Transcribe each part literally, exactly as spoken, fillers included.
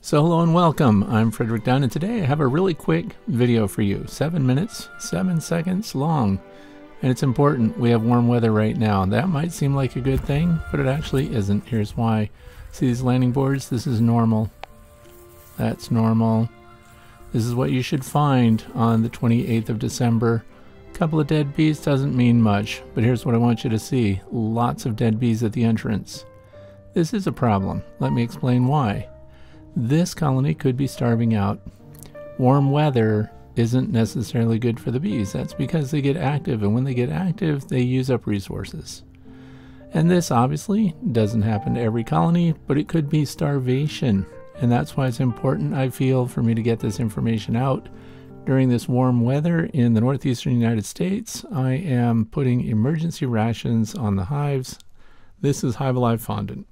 So hello and welcome, I'm Frederick Dunn, and today I have a really quick video for you. Seven minutes, seven seconds long. And it's important, we have warm weather right now. That might seem like a good thing, but it actually isn't. Here's why. See these landing boards? This is normal. That's normal. This is what you should find on the twenty-eighth of December. A couple of dead bees doesn't mean much, but here's what I want you to see. Lots of dead bees at the entrance. This is a problem. Let me explain why. This colony could be starving out. Warm weather isn't necessarily good for the bees. That's because they get active, and when they get active, they use up resources. And this obviously doesn't happen to every colony, but it could be starvation. And that's why it's important, I feel, for me to get this information out. During this warm weather in the northeastern United States, I am putting emergency rations on the hives. This is Hive Alive fondant.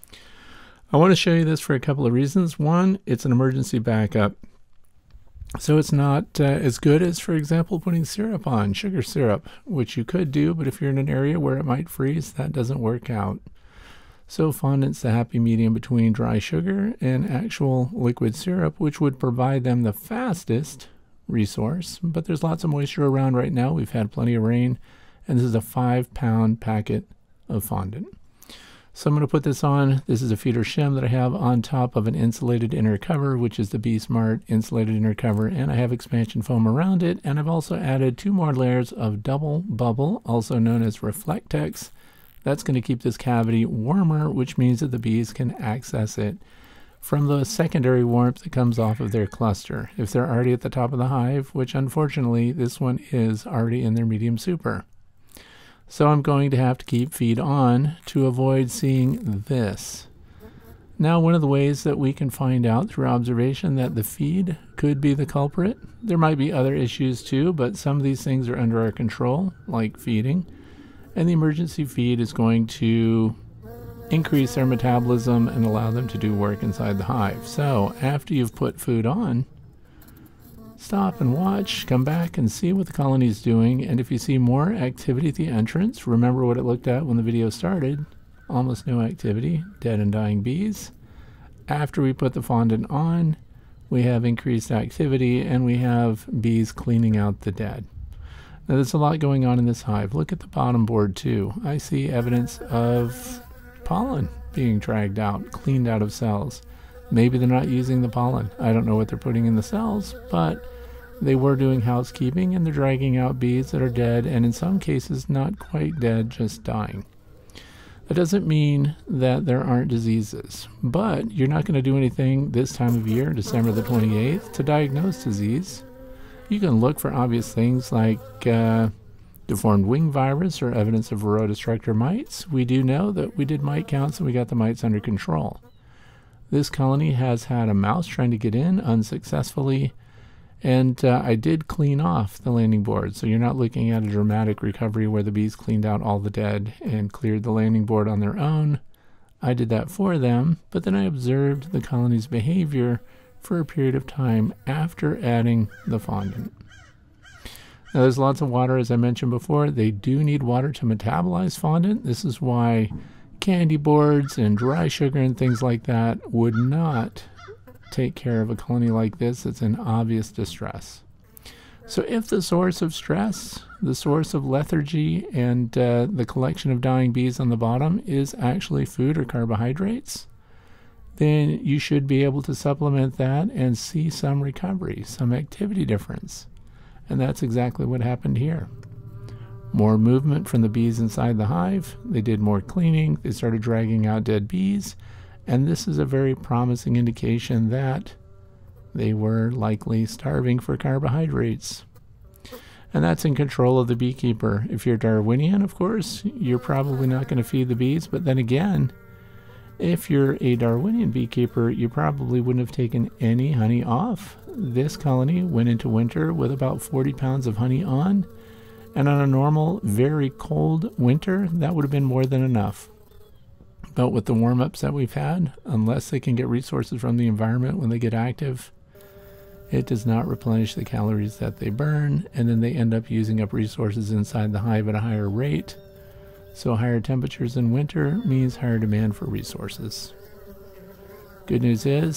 I want to show you this for a couple of reasons. One, it's an emergency backup. So it's not uh, as good as, for example, putting syrup on, sugar syrup, which you could do, but if you're in an area where it might freeze, that doesn't work out. So fondant's the happy medium between dry sugar and actual liquid syrup, which would provide them the fastest resource. But there's lots of moisture around right now. We've had plenty of rain, and this is a five pound packet of fondant. So I'm going to put this on. This is a feeder shim that I have on top of an insulated inner cover, which is the Be Smart insulated inner cover, and I have expansion foam around it, and I've also added two more layers of double bubble, also known as Reflectex. That's going to keep this cavity warmer, which means that the bees can access it from the secondary warmth that comes off of their cluster. If they're already at the top of the hive, which unfortunately this one is already in their medium super. So I'm going to have to keep feed on to avoid seeing this. Now, one of the ways that we can find out through observation that the feed could be the culprit, there might be other issues too, but some of these things are under our control, like feeding. And the emergency feed is going to increase their metabolism and allow them to do work inside the hive. So after you've put food on, stop and watch, come back and see what the colony is doing, and if you see more activity at the entrance, remember what it looked at when the video started. Almost no activity, dead and dying bees. After we put the fondant on, we have increased activity and we have bees cleaning out the dead. Now there's a lot going on in this hive. Look at the bottom board too. I see evidence of pollen being dragged out, cleaned out of cells. Maybe they're not using the pollen. I don't know what they're putting in the cells, but they were doing housekeeping and they're dragging out bees that are dead, and in some cases not quite dead, just dying. That doesn't mean that there aren't diseases, but you're not going to do anything this time of year, December the twenty-eighth, to diagnose disease. You can look for obvious things like uh, deformed wing virus or evidence of varroa destructor mites. We do know that we did mite counts and we got the mites under control. This colony has had a mouse trying to get in unsuccessfully, and uh, I did clean off the landing board, so you're not looking at a dramatic recovery where the bees cleaned out all the dead and cleared the landing board on their own. I did that for them, but then I observed the colony's behavior for a period of time after adding the fondant. Now there's lots of water, as I mentioned before. They do need water to metabolize fondant. This is why candy boards and dry sugar and things like that would not take care of a colony like this that's in obvious distress. So if the source of stress, the source of lethargy, and uh, the collection of dying bees on the bottom is actually food or carbohydrates, then you should be able to supplement that and see some recovery, some activity difference. And that's exactly what happened here. More movement from the bees inside the hive. They did more cleaning. They started dragging out dead bees. And this is a very promising indication that they were likely starving for carbohydrates. And that's in control of the beekeeper. If you're Darwinian, of course, you're probably not going to feed the bees. But then again, if you're a Darwinian beekeeper, you probably wouldn't have taken any honey off. This colony went into winter with about forty pounds of honey on. And on a normal, very cold winter, that would have been more than enough. But with the warm-ups that we've had, unless they can get resources from the environment when they get active, it does not replenish the calories that they burn, and then they end up using up resources inside the hive at a higher rate. So higher temperatures in winter means higher demand for resources. Good news is,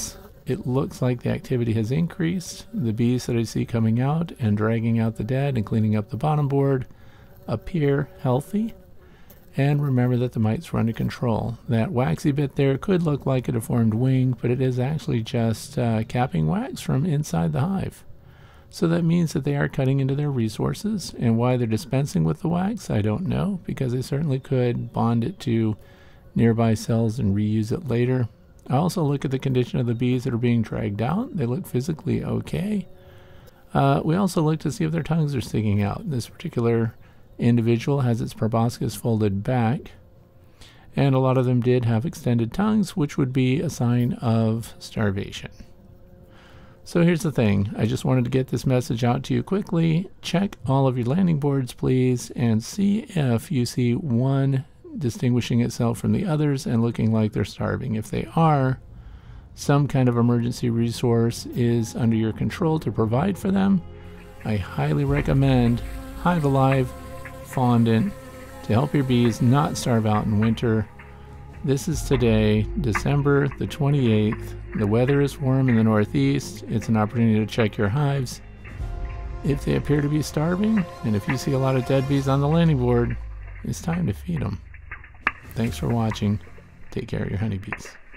it looks like the activity has increased. The bees that I see coming out and dragging out the dead and cleaning up the bottom board appear healthy. And remember that the mites were under control. That waxy bit there could look like a deformed wing, but it is actually just uh, capping wax from inside the hive. So that means that they are cutting into their resources, and why they're dispensing with the wax, I don't know, because they certainly could bond it to nearby cells and reuse it later. I also look at the condition of the bees that are being dragged out. They look physically okay. Uh, we also look to see if their tongues are sticking out. This particular individual has its proboscis folded back, and a lot of them did have extended tongues, which would be a sign of starvation. So here's the thing, I just wanted to get this message out to you quickly. Check all of your landing boards, please, and see if you see one distinguishing itself from the others and looking like they're starving. If they are, some kind of emergency resource is under your control to provide for them. I highly recommend Hive Alive fondant to help your bees not starve out in winter. This is today, December the twenty-eighth. The weather is warm in the northeast. It's an opportunity to check your hives. If they appear to be starving, and if you see a lot of dead bees on the landing board, it's time to feed them. Thanks for watching. Take care of your honeybees.